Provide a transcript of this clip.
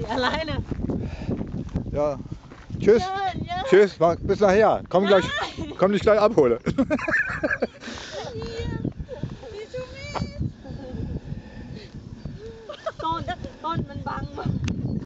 die alleine. Ja. Tschüss. Ja, ja. Tschüss. Bis nachher. Komm dich gleich abholen. Ja.